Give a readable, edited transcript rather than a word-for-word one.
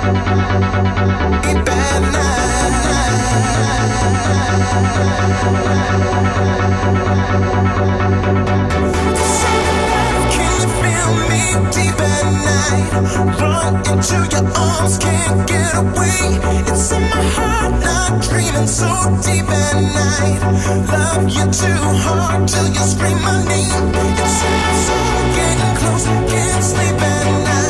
Deep at night, run into your arms, can't get away. It's in my heart, not dreaming so deep at night. Love you too hard till you scream my name. It's in my soul, getting close, can't sleep at night.